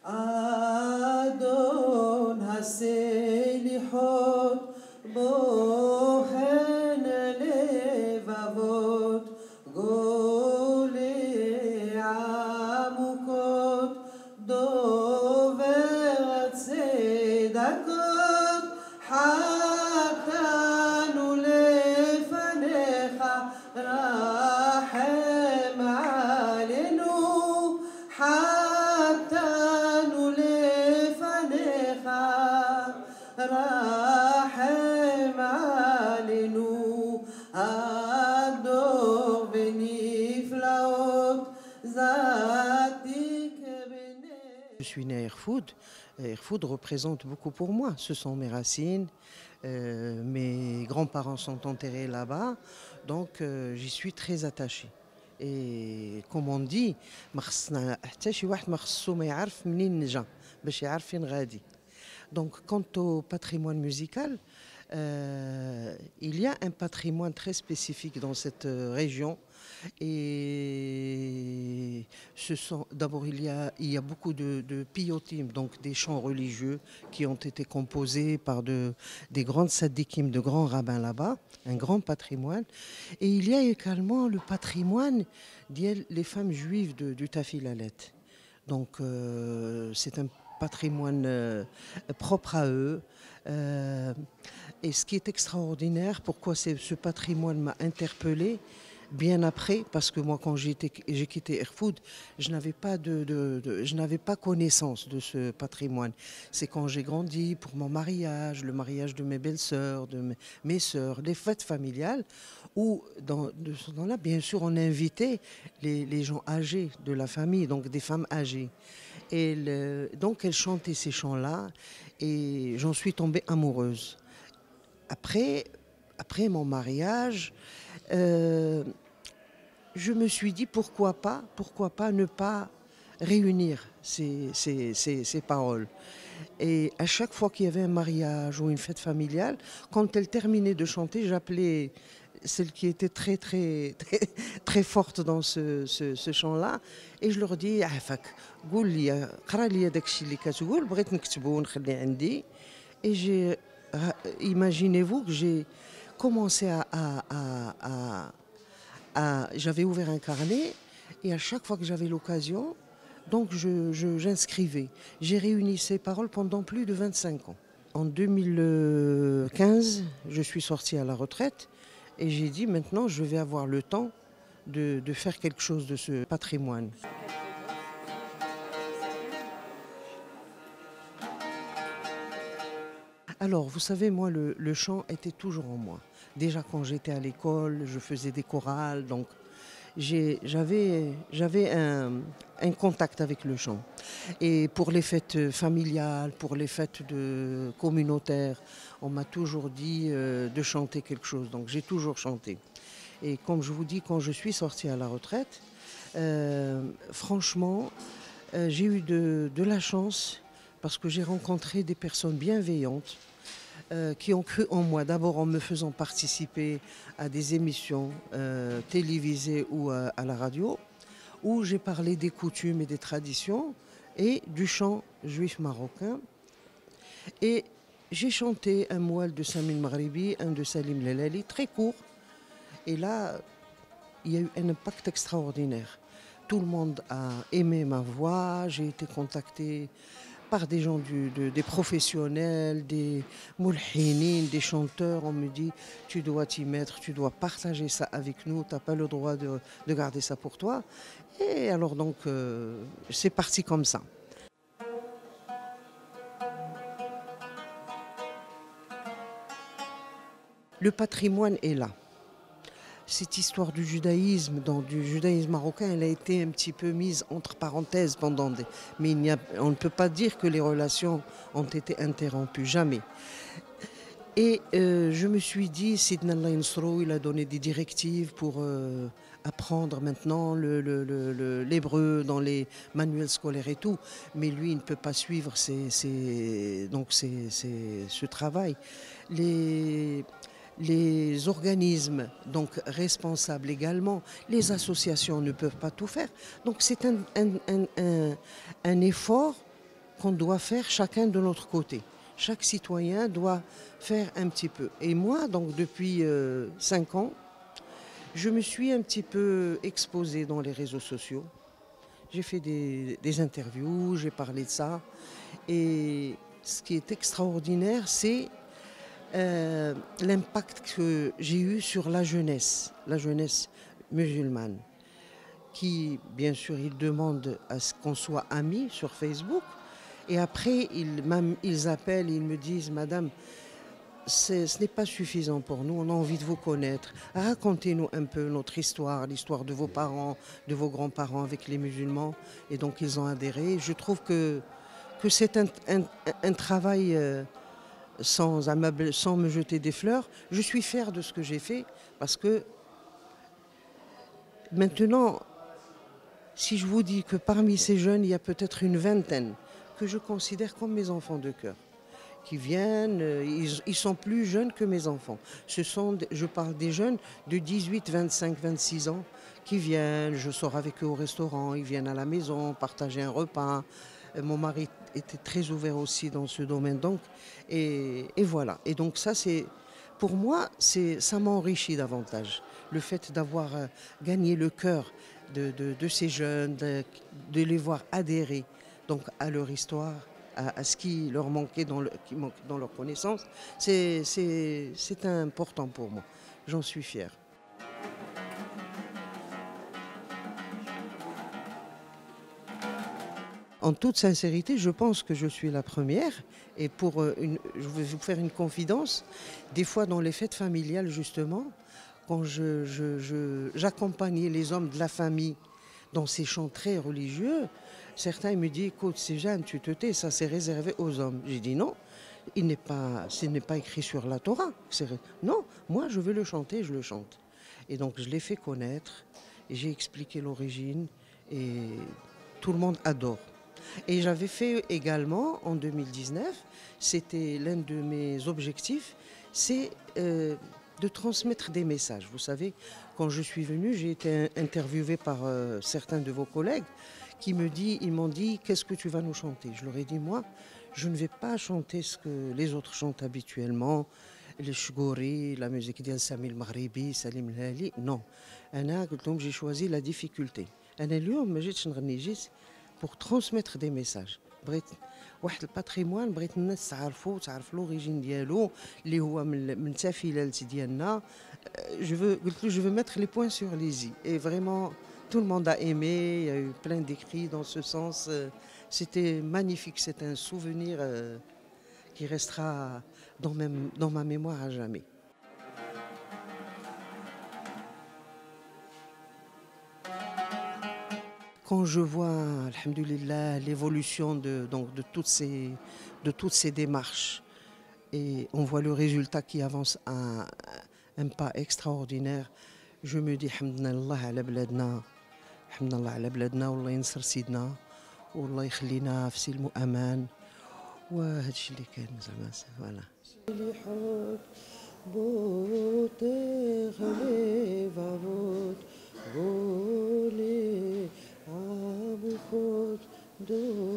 אדון הסליחות בוחן לבבות גולי עמוקות דובר צדקות חטאנו לפניך רחם עלינו חטאנו לפניך רחם עלינו הדור בנפלאות זעתיק בני. Je suis né à Erfoud. Erfoud représente beaucoup pour moi. Ce sont mes racines. Mes grands-parents sont enterrés là-bas. Donc j'y suis très attachée. Et comme on dit, donc quant au patrimoine musical, il y a un patrimoine très spécifique dans cette région. Et d'abord il y a beaucoup de piyotim, donc des chants religieux qui ont été composés par des grandes sadikim, de grands rabbins là-bas, un grand patrimoine. Et il y a également le patrimoine des femmes juives du Tafilalet. Donc c'est un patrimoine propre à eux. Et ce qui est extraordinaire, pourquoi ce patrimoine m'a interpellée, bien après, parce que moi quand j'ai quitté Erfoud, je n'avais pas connaissance de ce patrimoine. C'est quand j'ai grandi pour mon mariage, le mariage de mes belles-sœurs, mes sœurs, les fêtes familiales, où dans ce temps-là, bien sûr, on invitait les gens âgés de la famille, donc des femmes âgées. Et donc elles chantaient ces chants-là et j'en suis tombée amoureuse. Après mon mariage, je me suis dit pourquoi pas ne pas réunir ces paroles. Et à chaque fois qu'il y avait un mariage ou une fête familiale, quand elle terminait de chanter, j'appelais celle qui était très très très, très forte dans ce chant-là, et je leur dis et imaginez-vous que j'ai commencé j'avais ouvert un carnet et à chaque fois que j'avais l'occasion, donc j'inscrivais. J'ai réuni ces paroles pendant plus de 25 ans. En 2015, je suis sortie à la retraite et j'ai dit maintenant je vais avoir le temps de faire quelque chose de ce patrimoine. Alors, vous savez, moi, le chant était toujours en moi. Déjà, quand j'étais à l'école, je faisais des chorales, donc j'avais un contact avec le chant. Et pour les fêtes familiales, pour les fêtes communautaires, on m'a toujours dit de chanter quelque chose, donc j'ai toujours chanté. Et comme je vous dis, quand je suis sortie à la retraite, franchement, j'ai eu de la chance parce que j'ai rencontré des personnes bienveillantes qui ont cru en moi, d'abord en me faisant participer à des émissions télévisées ou à la radio, où j'ai parlé des coutumes et des traditions et du chant juif marocain. Et j'ai chanté un moual de Samin Maghribi, un de Salim Lelali, très court. Et là, il y a eu un impact extraordinaire. Tout le monde a aimé ma voix, j'ai été contactée par des gens, des professionnels, des moulhinines, des chanteurs. On me dit, tu dois t'y mettre, tu dois partager ça avec nous, tu n'as pas le droit de garder ça pour toi. Et alors donc, c'est parti comme ça. Le patrimoine est là. Cette histoire du judaïsme marocain, elle a été un petit peu mise entre parenthèses pendant mais on ne peut pas dire que les relations ont été interrompues, jamais. Et je me suis dit, Sidna Allah Yansrou, il a donné des directives pour apprendre maintenant l'hébreu dans les manuels scolaires et tout, mais lui, il ne peut pas suivre ce travail. Les organismes donc responsables également, les associations ne peuvent pas tout faire. Donc c'est un effort qu'on doit faire chacun de notre côté. Chaque citoyen doit faire un petit peu. Et moi, donc depuis 5 ans, je me suis un petit peu exposée dans les réseaux sociaux. J'ai fait des interviews, j'ai parlé de ça. Et ce qui est extraordinaire, c'est l'impact que j'ai eu sur la jeunesse musulmane, qui, bien sûr, ils demandent à ce qu'on soit amis sur Facebook. Et après, ils appellent, ils me disent, Madame, ce n'est pas suffisant pour nous, on a envie de vous connaître. Racontez-nous un peu notre histoire, l'histoire de vos parents, de vos grands-parents avec les musulmans. Et donc, ils ont adhéré. Je trouve que c'est un travail sans me jeter des fleurs. Je suis fière de ce que j'ai fait parce que maintenant, si je vous dis que parmi ces jeunes, il y a peut-être une vingtaine que je considère comme mes enfants de cœur, qui viennent, ils sont plus jeunes que mes enfants. Je parle des jeunes de 18, 25, 26 ans qui viennent, je sors avec eux au restaurant, ils viennent à la maison, partager un repas. Mon mari était très ouvert aussi dans ce domaine, donc, et voilà. Et donc ça, pour moi, ça m'enrichit davantage. Le fait d'avoir gagné le cœur de ces jeunes, de les voir adhérer donc, à leur histoire, à ce qui leur manquait qui manque dans leur connaissance, c'est important pour moi. J'en suis fière. En toute sincérité, je pense que je suis la première. Et je vais vous faire une confidence. Des fois, dans les fêtes familiales, justement, quand j'accompagnais les hommes de la famille dans ces chants très religieux, certains me disent, écoute, c'est Jeanne, tu te tais, ça c'est réservé aux hommes. J'ai dit non, ce n'est pas écrit sur la Torah. Non, moi je veux le chanter, je le chante. Et donc je l'ai fait connaître, et j'ai expliqué l'origine, et tout le monde adore. Et j'avais fait également en 2019, c'était l'un de mes objectifs, c'est de transmettre des messages. Vous savez, quand je suis venue, j'ai été interviewée par certains de vos collègues ils m'ont dit, qu'est-ce que tu vas nous chanter? Je leur ai dit, moi, je ne vais pas chanter ce que les autres chantent habituellement, les shgouri, la musique d'El Sami al-Maghribi, Salim al-Hali. Non, j'ai choisi la difficulté. جيت pour transmettre des messages. بغيت واحد الباتريموان بغيت الناس تعرف لوريجين ديالو اللي هو من تافيلالت ديالنا. Je veux mettre les points sur les i. Et vraiment, tout le monde a aimé, il y a eu plein d'écrits dans ce sens. C'était magnifique, c'est un souvenir qui restera dans ma mémoire à jamais. Quand je vois, alhamdoulilah, l'évolution de toutes ces démarches, et on voit le résultat qui avance à un pas extraordinaire, je me dis hamdallah ala bladna, hamdallah ala bladna, والله ينصر سيدنا والله يخلينا في سلم وأمان وهذا الشيء اللي كان زعما فوالا. Do